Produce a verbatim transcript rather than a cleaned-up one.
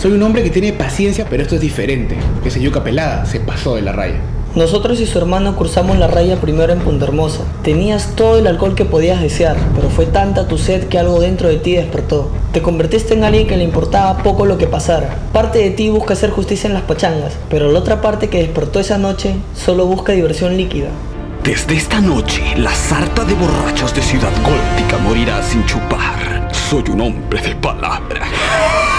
Soy un hombre que tiene paciencia, pero esto es diferente. Esa yuca pelada se pasó de la raya. Nosotros y su hermano cruzamos la raya primero en Punta Hermosa. Tenías todo el alcohol que podías desear, pero fue tanta tu sed que algo dentro de ti despertó. Te convertiste en alguien que le importaba poco lo que pasara. Parte de ti busca hacer justicia en las pachangas, pero la otra parte que despertó esa noche solo busca diversión líquida. Desde esta noche, la sarta de borrachos de Ciudad Gótica morirá sin chupar. Soy un hombre de palabra.